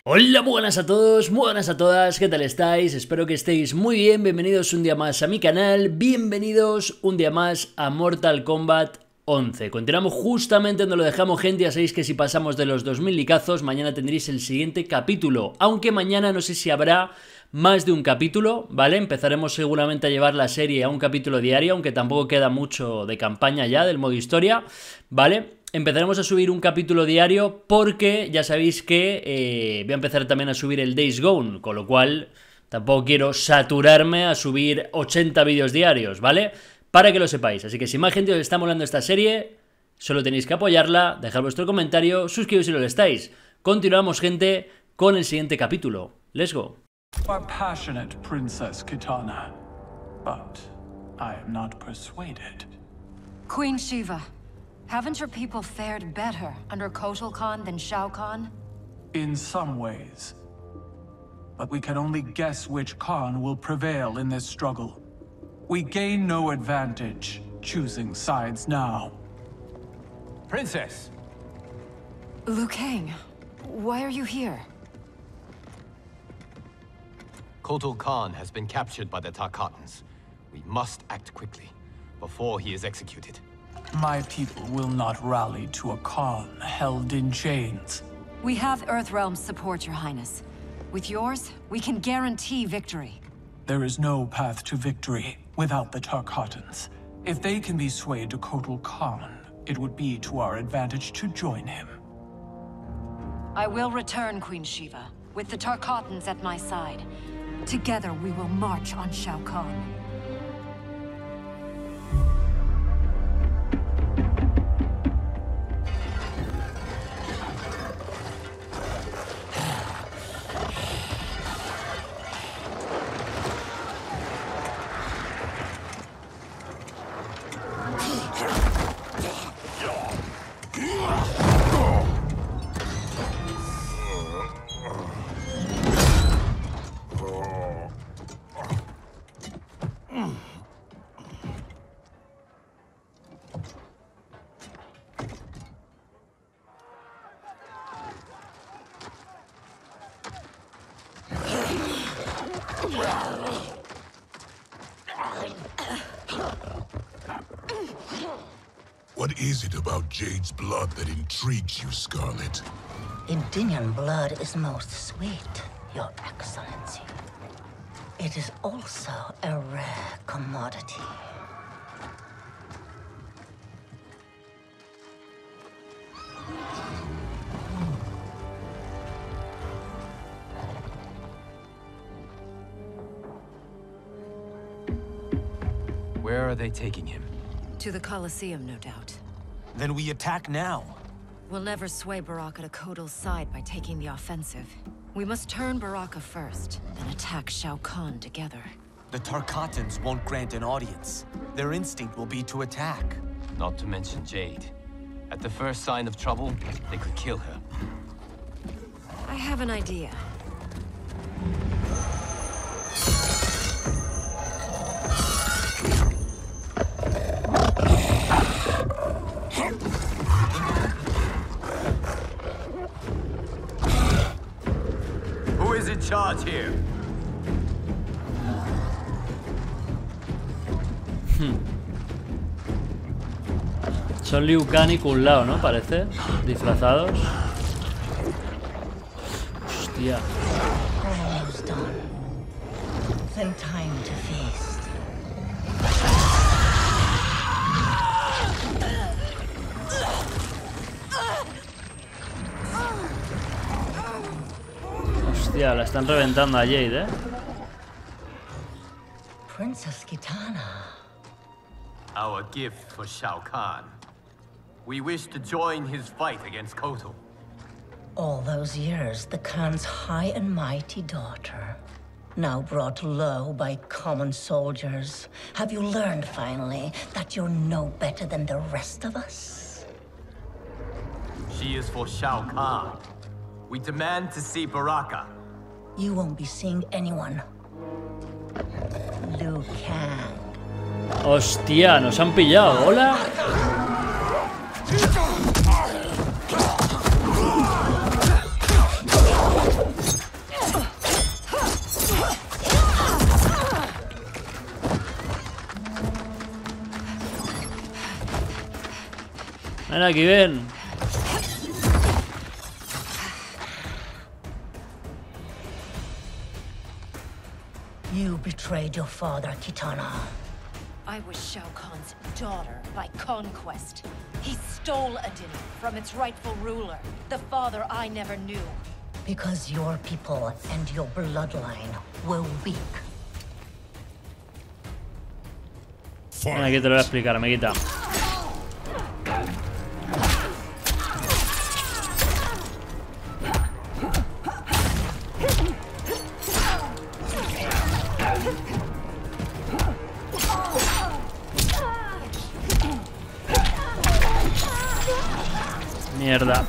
Hola, muy buenas a todos, muy buenas a todas, ¿qué tal estáis? Espero que estéis muy bien, bienvenidos un día más a mi canal, bienvenidos un día más a Mortal Kombat 11. Continuamos justamente donde lo dejamos, gente. Ya sabéis que si pasamos de los 2000 likazos, mañana tendréis el siguiente capítulo, aunque mañana no sé si habrá más de un capítulo, ¿vale? Empezaremos seguramente a llevar la serie a un capítulo diario, aunque tampoco queda mucho de campaña ya del modo historia, ¿vale? Empezaremos a subir un capítulo diario porque ya sabéis que voy a empezar también a subir el Days Gone, con lo cual tampoco quiero saturarme a subir 80 vídeos diarios, ¿vale? Para que lo sepáis. Así que si más gente os está molando esta serie, solo tenéis que apoyarla, dejar vuestro comentario, suscribiros si no lo estáis. Continuamos, gente, con el siguiente capítulo. Let's go. You are passionate, Princess Kitana, but I am not persuaded. Queen Shiva, haven't your people fared better under Kotal Khan than Shao Kahn? In some ways. But we can only guess which Khan will prevail in this struggle. We gain no advantage choosing sides now. Princess! Liu Kang, why are you here? Kotal Khan has been captured by the Tarkatans. We must act quickly, before he is executed. My people will not rally to a Khan held in chains. We have Earthrealm's support, Your Highness. With yours, we can guarantee victory. There is no path to victory without the Tarkatans. If they can be swayed to Kotal Khan, it would be to our advantage to join him. I will return, Queen Shiva, with the Tarkatans at my side. Together we will march on Shao Kahn. What is it about Jade's blood that intrigues you, Scarlet? Indinian blood is most sweet, Your Excellency. It is also a rare commodity. Where are they taking him? To the Colosseum, no doubt. Then we attack now. We'll never sway Baraka to Kotal's side by taking the offensive. We must turn Baraka first, then attack Shao Kahn together. The Tarkatans won't grant an audience. Their instinct will be to attack. Not to mention Jade. At the first sign of trouble, they could kill her. I have an idea. Who is in charge here? Son Liu Kang y Kung Lao, ¿no? Parece, disfrazados. Hostia. Almost done. Then time to feast. Hostia, la están reventando a Jade, ¿eh? Princess Kitana. Our gift for Shao Kahn. We wish to join his fight against Kotal. All those years, the Khan's high and mighty daughter. Now brought low by common soldiers. Have you learned, finally, that you're no better than the rest of us? She is for Shao Kahn. We demand to see Baraka. You won't be seeing anyone. Liu Kang. Hostia, nos han pillado. Hola. Ven aquí, ven. You betrayed your father, Kitana. I was Shao Kahn's daughter by conquest. He stole Edenia from its rightful ruler, the father I never knew. Because your people and your bloodline were weak. Ven aquí, te lo voy a explicar, amiguita. Mierda.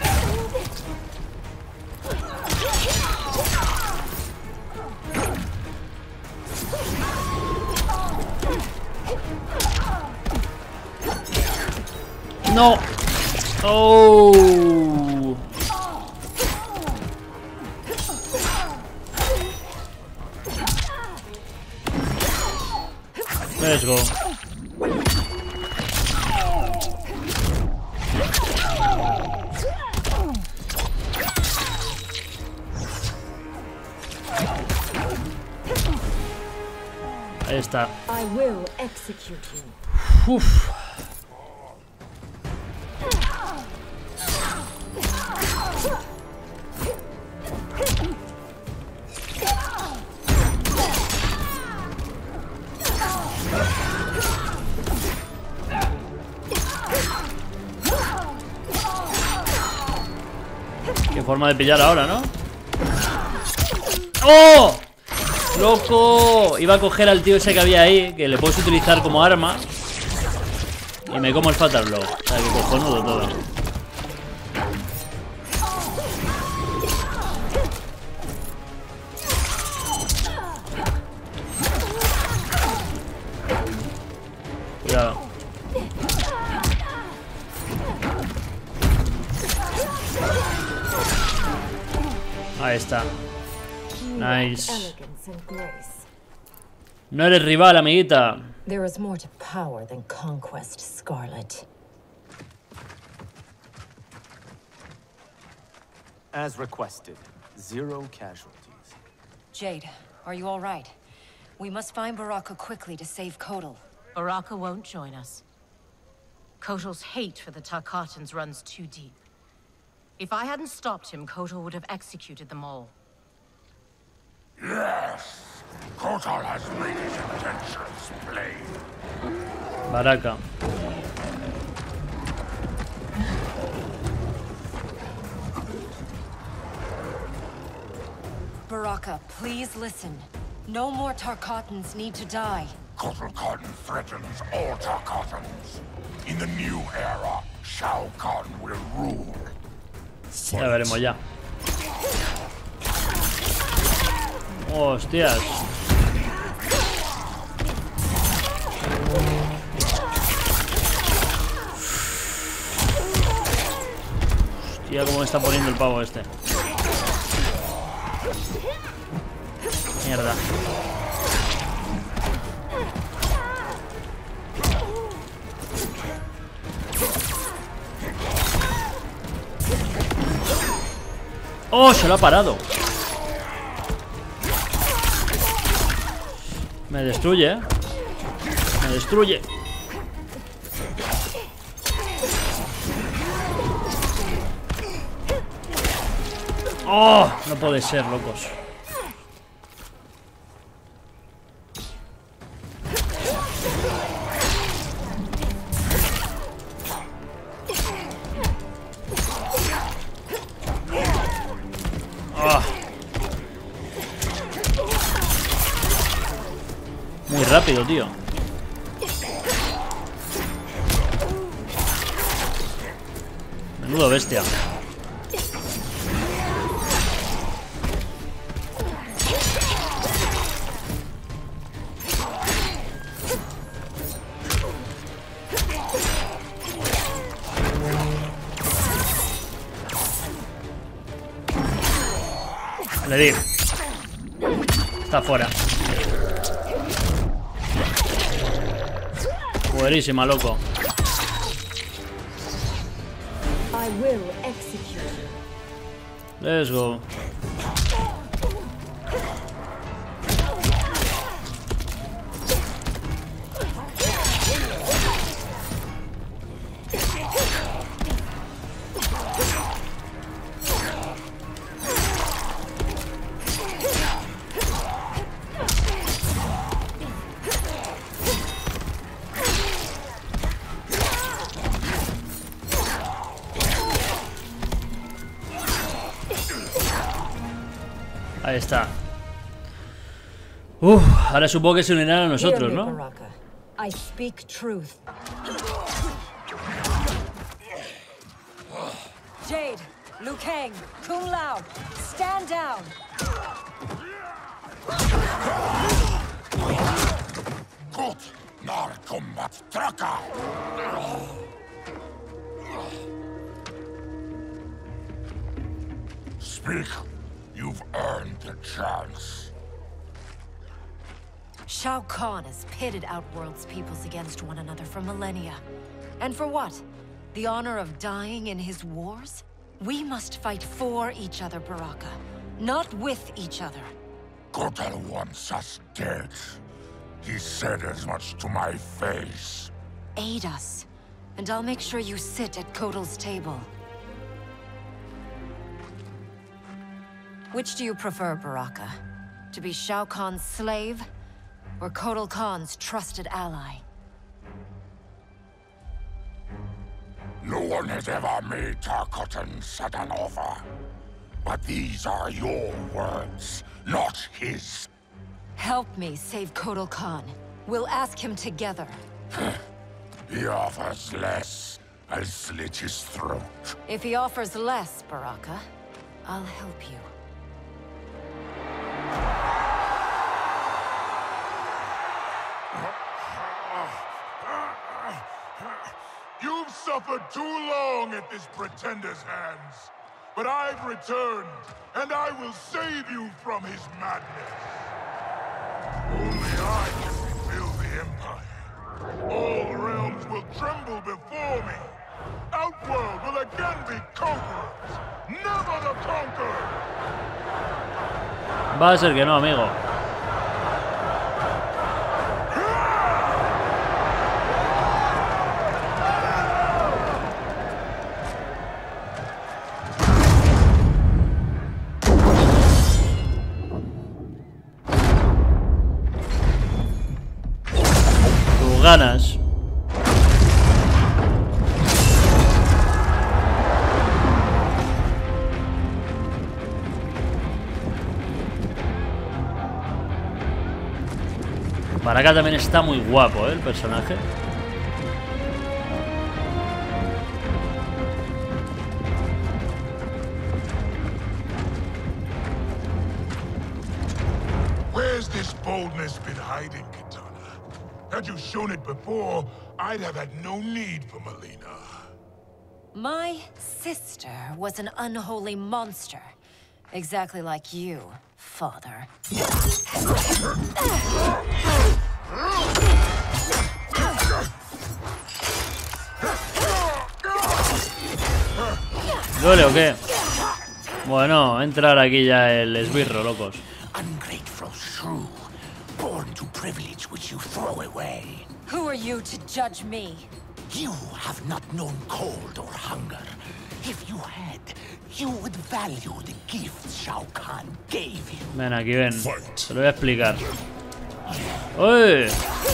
No. Oh. Let's go. Ahí está. I will execute you. Uf. Qué forma de pillar ahora, ¿no? ¡Oh! ¡Loco! Iba a coger al tío ese que había ahí, que le puedes utilizar como arma. Y me como el Fatal Blow. O sea, que cojonudo todo. Cuidado. Ahí está. Nice. No eres rival, amiguita. There is more to power than conquest, Scarlet. As requested, 0 casualties. Jade, are you all right? We must find Baraka quickly to save Kotal. Baraka won't join us. Kotal's hate for the Tarkatans runs too deep. If I hadn't stopped him, Kotal would have executed them all. Yes! Kotal has made his intentions plain. Baraka. Baraka, please listen. No more Tarkatans need to die. Kotal Khan threatens all Tarkatans. In the new era, Shao Kahn will rule. Ya veremos ya. Hostias. Hostia, cómo me está poniendo el pavo este. Mierda. ¡Oh! Se lo ha parado. Me destruye, ¿eh? Me destruye. ¡Oh! No puede ser, locos. Muy rápido, tío. Menudo bestia. Le di. Está fuera. Buenísima, loco. I will execute you. Let's go. Ahí está. Ahora supongo que se unirán a nosotros, ¿no? Baraka. I speak truth. Jade, Liu Kang, Kung Lao, stand down. Gut, nar combat traka. Speak. You've earned the chance. Shao Kahn has pitted Outworld's peoples against one another for millennia. And for what? The honor of dying in his wars? We must fight for each other, Baraka, not with each other. Kotal wants us dead. He said as much to my face. Aid us, and I'll make sure you sit at Kotal's table. Which do you prefer, Baraka? To be Shao Kahn's slave, or Kotal Khan's trusted ally? No one has ever made Tarkatan such an offer. But these are your words, not his. Help me save Kotal Khan. We'll ask him together. He offers less. I'll slit his throat. If he offers less, Baraka, I'll help you. You've suffered too long at this pretender's hands. But I've returned, and I will save you from his madness. Only I can rebuild the Empire. All realms will tremble before me. Outworld will again be conquerors. Never the conquered! Va a ser que no, amigo. Ganas. Baraka también está muy guapo, el personaje. Where's this boldness been hiding, Kitana? Had you shown it before, I'd have had no need for Mileena. My sister was an unholy monster. Exactly like you, father. ¿Duele o qué? Bueno, entrar aquí ya el esbirro, locos. Ungrateful shrew, born to privilege which you throw away. Who are you to judge me? You have not known cold or hunger. If you had, you would value the gifts Shao Kahn gave you. Ven aquí, ven. Te lo voy a explicar. ¡Uy!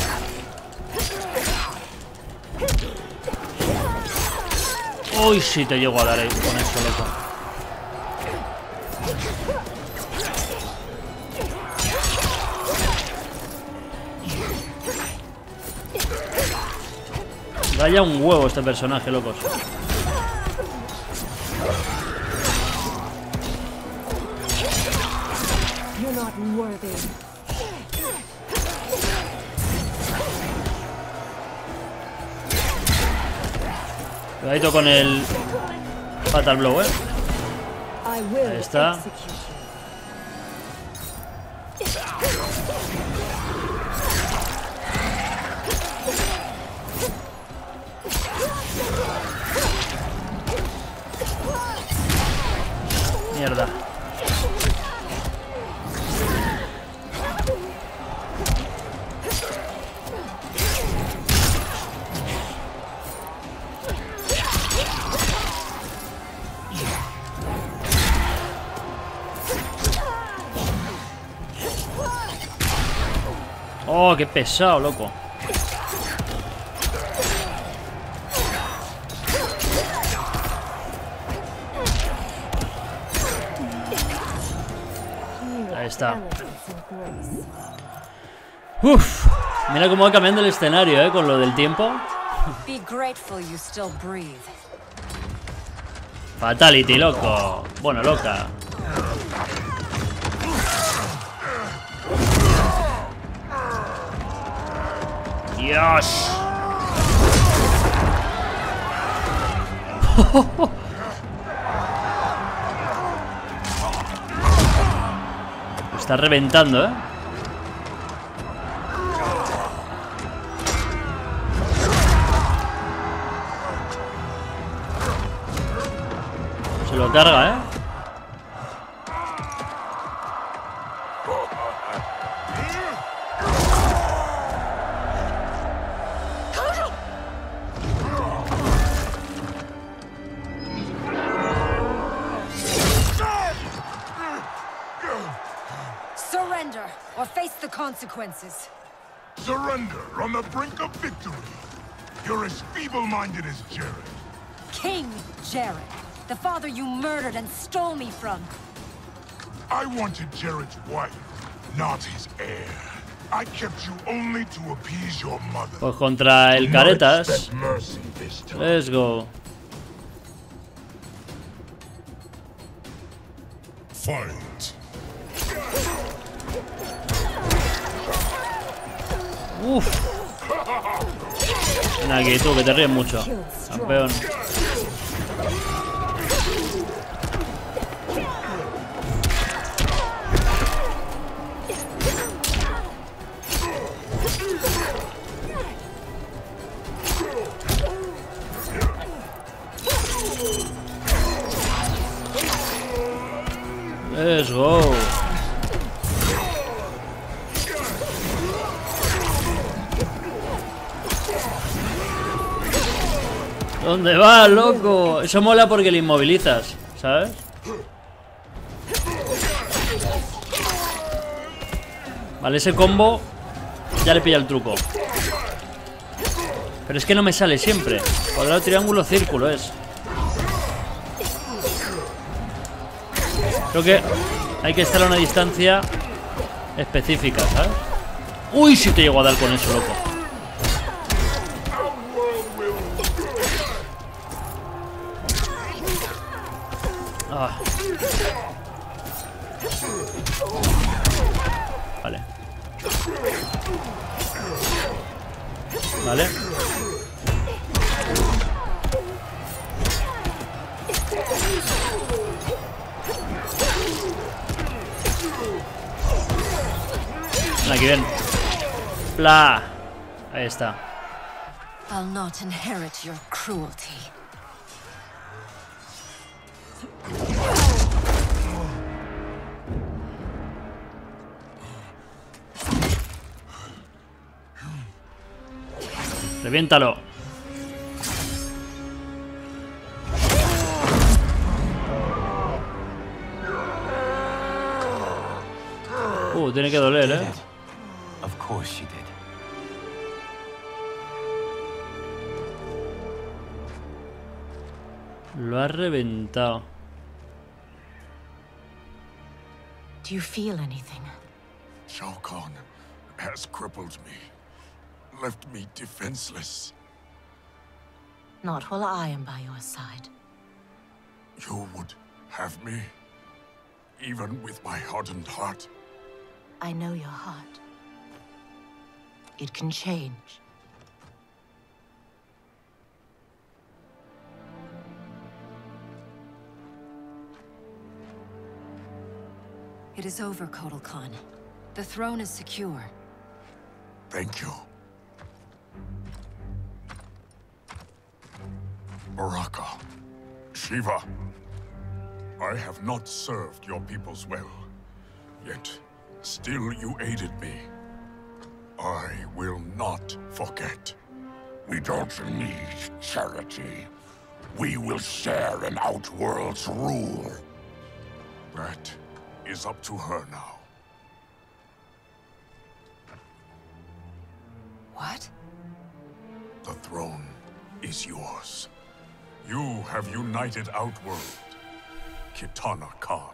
¡Uy! Si te llego a dar ahí con esto, loco. Vaya un huevo este personaje, locos. You're not worthy. Cuidadito con el Fatal Blow, I will Ahí está. execute you. Mierda. Oh, qué pesado, loco. Ahí está. Uf, mira cómo va cambiando el escenario, con lo del tiempo. Fatality, loco. Bueno, loca. Dios. Está reventando, ¿eh? Se lo carga, ¿eh? Surrender, or face the consequences. Surrender on the brink of victory. You're as feeble-minded as Jared. King Jared, the father you murdered and stole me from. I wanted Jared's wife, not his heir. I kept you only to appease your mother. Pues contra el Caretas. Let's go. Fight. Uf. Ven aquí tú, que te ríes mucho, campeón. Let's go. ¿Dónde vas, loco? Eso mola porque le inmovilizas, ¿sabes? Vale, ese combo ya le pilla el truco. Pero es que no me sale siempre. Cuadrado, triángulo, círculo es. Creo que hay que estar a una distancia específica, ¿sabes? Uy, si te llego a dar con eso, loco. Ah. Vale. Vale. Aquí ven. Bla. Ahí está. I'll not inherit your cruelty. Reviéntalo. Tiene que doler, ¿eh? Of course she did. Lo ha reventado. Do you feel anything? Shao Kahn has crippled me, left me defenseless. Not while I am by your side. You would have me, even with my hardened heart. I know your heart. It can change. It is over, Kotal Khan. The throne is secure. Thank you. Baraka, Shiva, I have not served your peoples well, yet still you aided me. I will not forget. We don't need charity. We will share in Outworld's rule. That is up to her now. What? The throne is yours. You have united Outworld, Kitana Khan.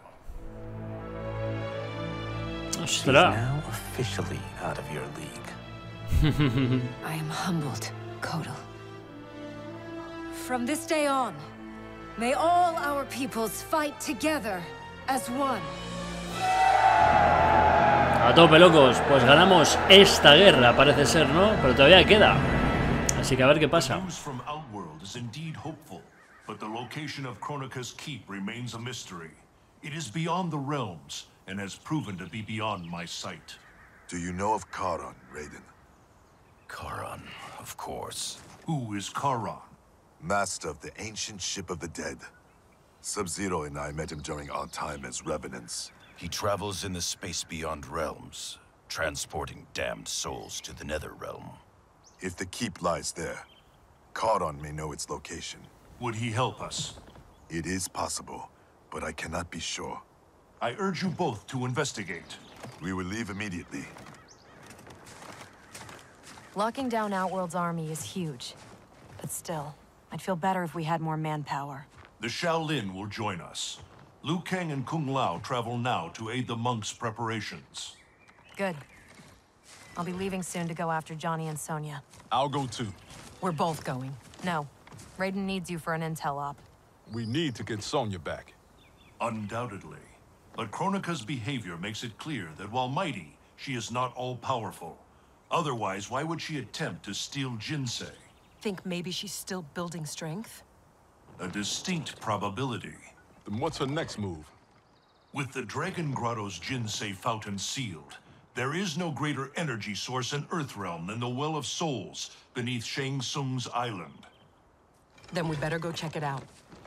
She's now officially out of your league. I am humbled, Kotal. From this day on, may all our peoples fight together as one. A tope, locos. Pues ganamos esta guerra, parece ser, ¿no? Pero todavía queda. Así que a ver qué pasa. News from Outworld is indeed hopeful, but the location of Kronika's keep remains a mystery. It is beyond the realms, and has proven to be beyond my sight. Do you know of Charon, Raiden? Charon, of course. Who is Charon? Master of the ancient ship of the dead. Sub-Zero and I met him during our time as Revenants. He travels in the space beyond realms, transporting damned souls to the Netherrealm. If the keep lies there, Charon may know its location. Would he help us? It is possible, but I cannot be sure. I urge you both to investigate. We will leave immediately. Locking down Outworld's army is huge. But still, I'd feel better if we had more manpower. The Shaolin will join us. Liu Kang and Kung Lao travel now to aid the monks' preparations. Good. I'll be leaving soon to go after Johnny and Sonya. I'll go too. We're both going. No. Raiden needs you for an intel op. We need to get Sonya back. Undoubtedly. But Kronika's behavior makes it clear that while mighty, she is not all-powerful. Otherwise, why would she attempt to steal Jinsei? Think maybe she's still building strength? A distinct probability. Then what's her next move? With the Dragon Grotto's Jinsei fountain sealed, there is no greater energy source in Earthrealm than the Well of Souls beneath Shang Tsung's island. Then we better go check it out.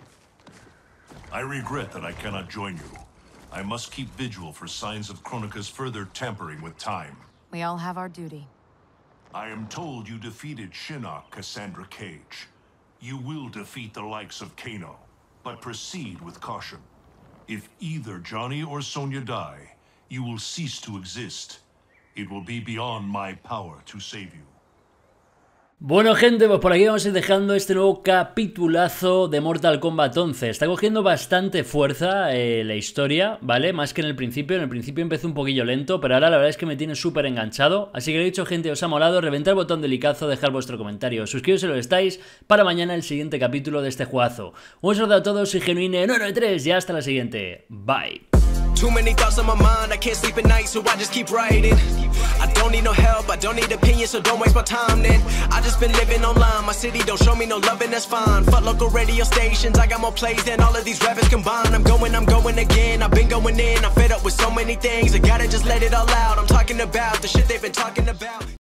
I regret that I cannot join you. I must keep vigil for signs of Kronika's further tampering with time. We all have our duty. I am told you defeated Shinnok, Cassandra Cage. You will defeat the likes of Kano, but proceed with caution. If either Johnny or Sonya die, you will cease to exist. It will be beyond my power to save you. Bueno, gente, pues por aquí vamos a ir dejando este nuevo capitulazo de Mortal Kombat 11. Está cogiendo bastante fuerza la historia, ¿vale? Más que en el principio. En el principio empezó un poquillo lento, pero ahora la verdad es que me tiene súper enganchado. Así que lo he dicho, gente, os ha molado, reventar el botón del icazo, dejar vuestro comentario, suscribiros si lo estáis, para mañana el siguiente capítulo de este juegazo. Un saludo a todos, soy Genuine993 y hasta la siguiente. Bye. Too many thoughts on my mind, I can't sleep at night, so I just keep writing. I don't need no help, I don't need opinions, so don't waste my time then. I just been living online, my city don't show me no love and that's fine. Fuck local radio stations, I got more plays than all of these rappers combined. I'm going again, I've been going in, I'm fed up with so many things, I gotta just let it all out. I'm talking about the shit they've been talking about.